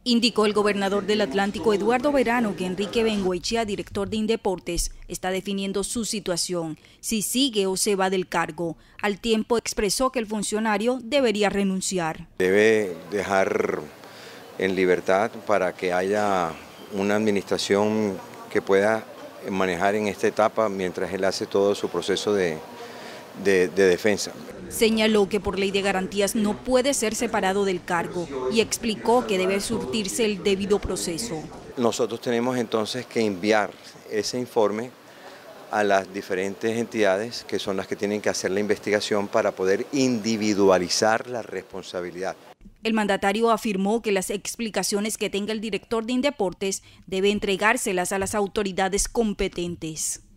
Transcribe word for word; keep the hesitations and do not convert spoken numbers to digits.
Indicó el gobernador del Atlántico, Eduardo Verano, que Enrique Bengoechea, director de Indeportes, está definiendo su situación, si sigue o se va del cargo. Al tiempo expresó que el funcionario debería renunciar. Debe dejar en libertad para que haya una administración que pueda manejar en esta etapa mientras él hace todo su proceso de, de, de defensa. Señaló que por ley de garantías no puede ser separado del cargo y explicó que debe surtirse el debido proceso. Nosotros tenemos entonces que enviar ese informe a las diferentes entidades que son las que tienen que hacer la investigación para poder individualizar la responsabilidad. El mandatario afirmó que las explicaciones que tenga el director de Indeportes debe entregárselas a las autoridades competentes.